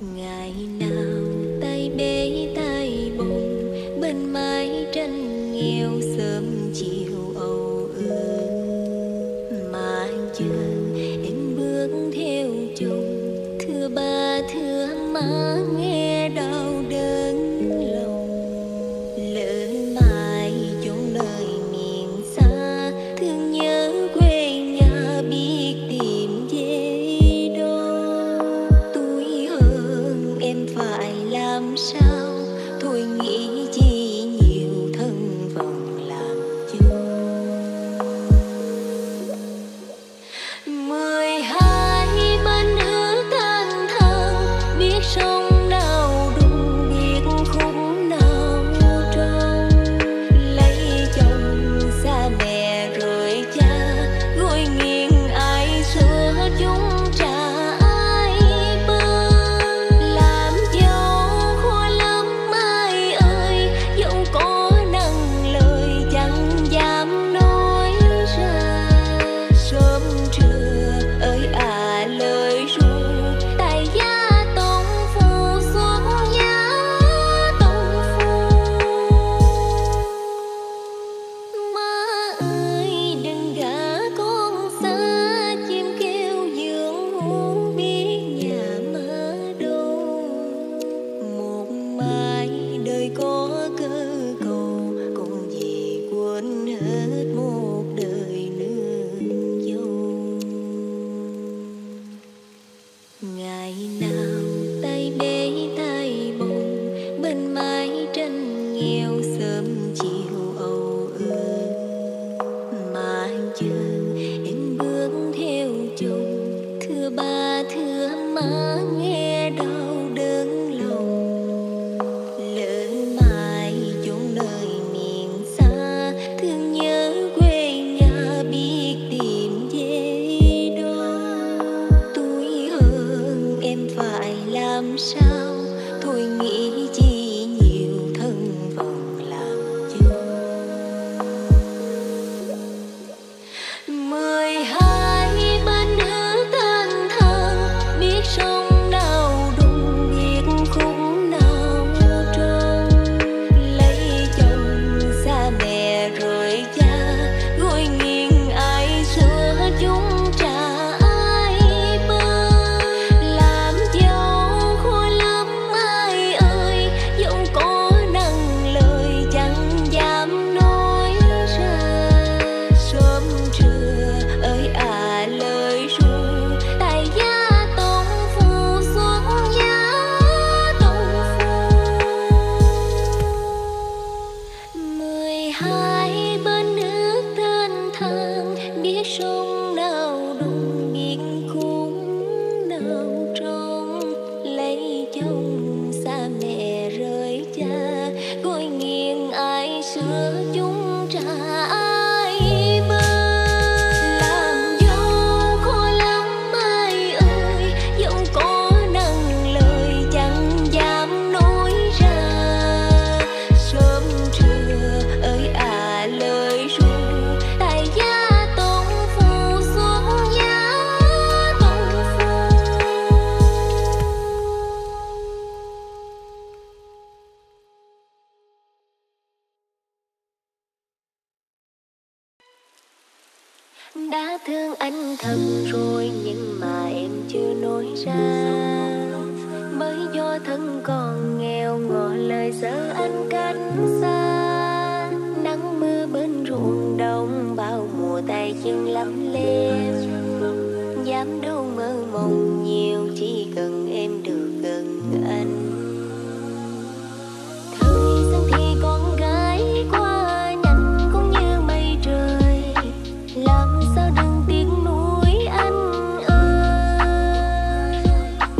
Ngày nào tay bế tay bồng bên mái tranh nghèo sớm chiều âu ư, mà chờ em bước theo chồng thưa ba thưa má nghe đau đớn lòng. Lỡ mai chốn nơi miền xa thương nhớ quê nhà biết tìm về đâu. Tuổi hơn em phải làm sao thôi nghĩ chi nhiều thân phận làm chung. 12 bên ước thanh thang biết sông nào đụng biết khúc nào trong. Lấy chồng xa mẹ rồi cha gối nghiêng ai xưa chúng trả ai bơ. Làm dâu khó lắm ai ơi, dẫu có nặng lời chẳng dám nói ra. Sớm trưa ơi à lời ru tại gia tông phu xuống giá tông phu. Má ơi đừng gả con xa, chim kêu dương muốn biết nhà má đâu. Một mai đời có cơ cầu cũng vì quên hết một đời nương dâu. Ngày nào tay bế tay bồng bên mái tranh nghèo sớm chiều âu ư, mà chờ em bước theo chồng thưa ba thưa má nghe đau đớn lòng. Lỡ mai chốn nơi miền xa thương nhớ quê nhà biết tìm về đâu. Tuổi hơn em phải làm sao thôi nghĩ chi nhiều thân phận làm chung. 12 bên ước thanh thang biết sông nào đụng biết khúc nào trong. Lấy chồng xa mẹ rồi cha gối nghiêng ai xưa chúng trả ai bơ. Làm dâu khó lắm ai ơi, dẫu có nặng lời chẳng dám nói ra. Sớm trưa ơi à lời ru tại gia tông phu xuống giá tông phu. 12 bên ước thanh thang biết sông nào đụng biết khúc nào trong. Lấy chồng xa mẹ rời cha gối nghiêng ai xưa chúng trả ai bơ. Làm dâu khó lắm ai ơi, dẫu có nặng lời chẳng dám nói ra. Sớm trưa ơi à lời ru tại gia tông phu xuống giá tông phu. Đã thương anh thật rồi nhưng mà em chưa nói ra. Bởi do thân còn nghèo ngỏ lời sợ anh cách xa. Nắng mưa bên ruộng đồng bao mùa tay chân lắm lem. Dám đâu mơ mộng nhiều chỉ cần em được gần anh. Thời gian thì con gái qua nhanh cũng như mây trời. Làm sao đừng tiếc nuối anh ơi.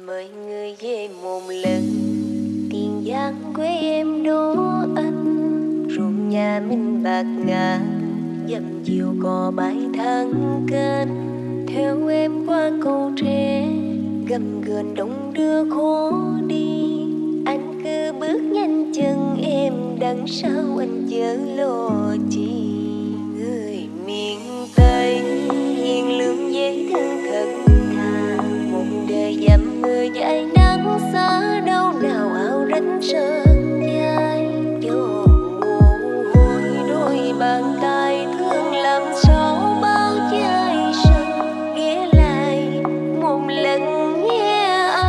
Mời người về một lần, Tiền Giang quê em đố anh. Ruộng nhà mình bạc ngàn, dầm chiều cò bãi thang kênh. Theo em qua cầu tre, gầm ghềnh đông đưa khó đi. Anh cứ bước nhanh chân em, đằng sau anh chớ lo chi. Người miền Tây hiền lương dễ thương thật thà, một đời dầm mưa dài nắng xa đâu nào áo rách sơn dài. Cho mồ hôi đôi bàn tay thương làm sao bao trái sân. Ghé lại một lần nhé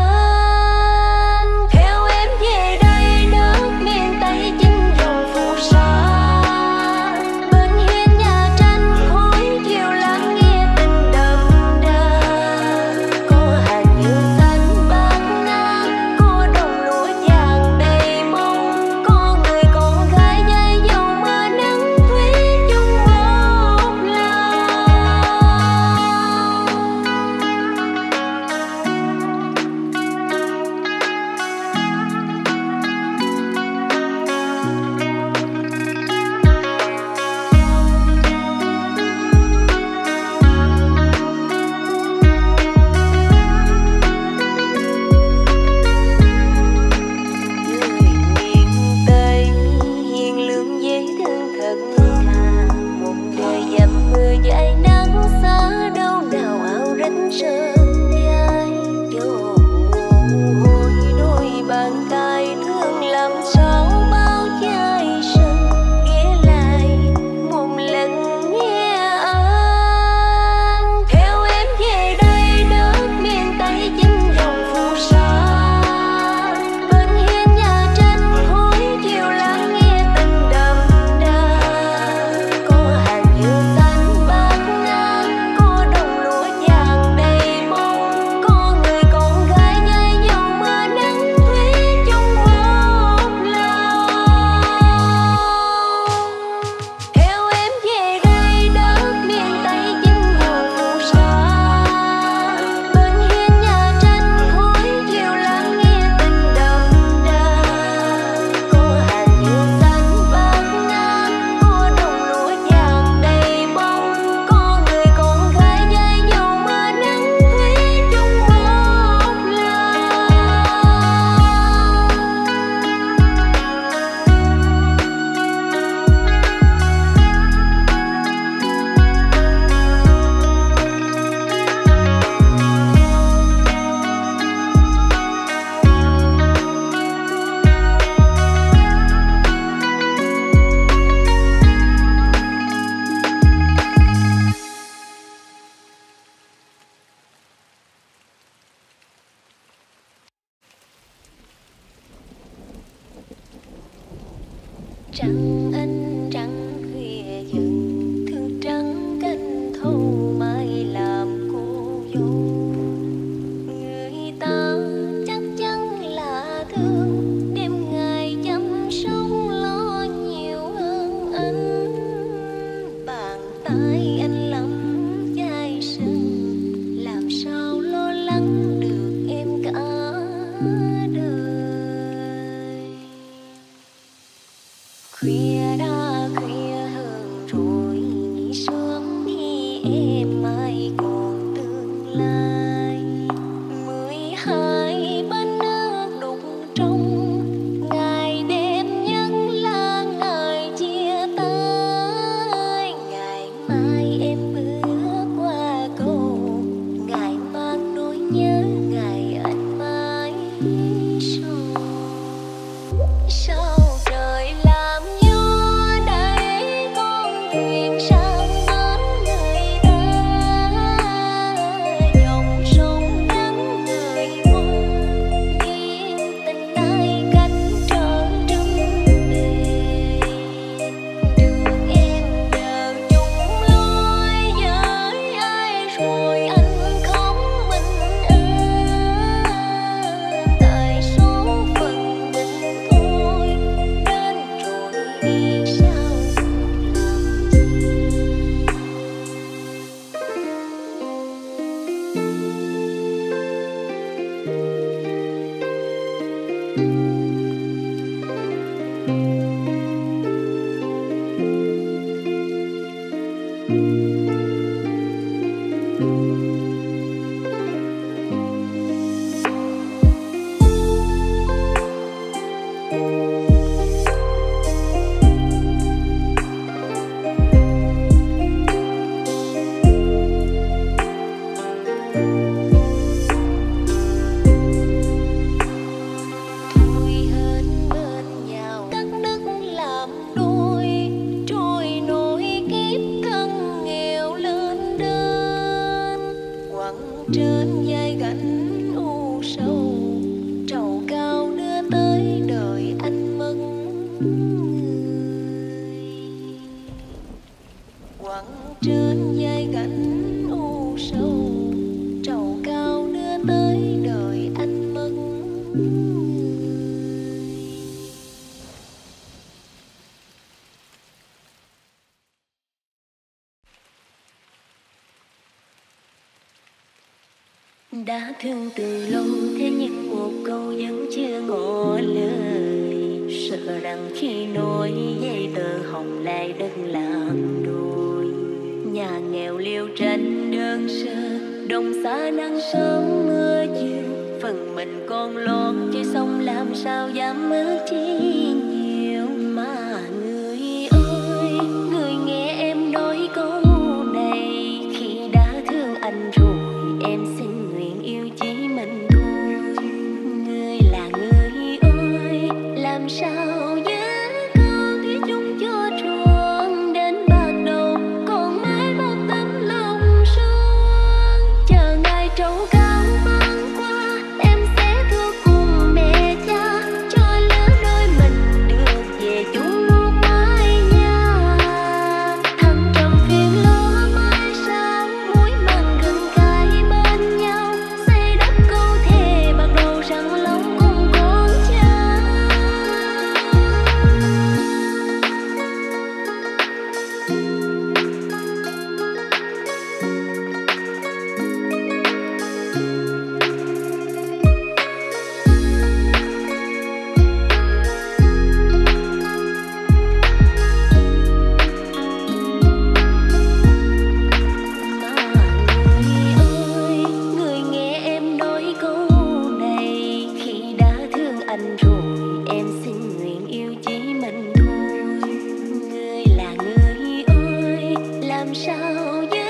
anh, theo em về đây đất miền Tây chinh dòng phù sa. Bên hiên nhà tranh khói chiều lắng nghe tình đậm đà. Có hàng dừa xanh bát ngát, có đồng lúa vàng đầy mong, có người con gái dây dầu mưa nắng thủy chung một lòng. Người miền Tây hiền lương dễ thương thật thà, một đời dầm mưa dài nắng xa đâu nào áo rách sơn dài. Cho mồ hôi đôi bàn tay thương làm sao bao trái sân. Ghé lại một lần nhé anh, theo em về đây đất miền Tây chinh dòng phù sa. Bên hiên nhà tranh khói chiều lắng nghe tình đậm đà. Có hàng dừa xanh bát ngát, có đồng lúa vàng đầy mong, có người con gái dây dầu mưa nắng thủy chung một lòng. Theo em về đây đất miền Tây chinh dòng phù sa. Bên hiên nhà tranh khói chiều lắng nghe tình đậm đà. Có hàng dừa xanh bát ngát, có đồng lúa vàng đầy mong, có người con gái dây dầu mưa nắng thủy chung một lòng. Trăng anh trăng khuya dần, thương trắng canh thâu mai làm cô dâu. Người ta chắc chắn là thương, đêm ngày chăm sóc lo nhiều hơn anh. Bàn tay anh lắm chai sân, làm sao lo lắng được em cả đời. Khuya đã khuya hơn rồi, nghĩ sớm khi em mai còn tương lai. 12 bánh nước đục trong, ngày đêm nhất là ngày chia tay. Ngày mai em bước qua cầu, ngày mang nỗi nhớ ngày anh mãi sau. Sao trời làm gió đẩy con thuyền sang bến người ta. Trên vai gánh u sầu, trầu cao đưa tới đời anh mất người. Quẳng trên vai gánh u sầu, trầu cao đưa tới đời anh mất người. Đã thương từ lâu thế nhưng một câu vẫn chưa ngỏ lời, sợ rằng khi nói dây tờ hồng lại đất làm đôi. Nhà nghèo liêu tranh đơn sơ, đồng xa nắng sớm mưa chiều, phần mình con lo chứ sống làm sao dám mơ chi nhiều. Mà người ơi, người nghe em nói câu này, khi đã thương anh rồi em xin yêu chỉ mình thôi. Người là người ơi, làm sao nhớ câu thủy chung cho tròn đến bạc đầu, còn mãi một tấm lòng son. Chờ ngày trầu cao mang qua, em sẽ thưa cùng mẹ cha, cho lứa đôi mình được về chung một mái nhà. Thăng trầm phiền lo mai sau, muối mặn gần cài bên nhau, rằng lòng cùng con cha. Anh rồi em xin nguyện yêu chỉ mình thôi. Người là người ơi, làm sao nhớ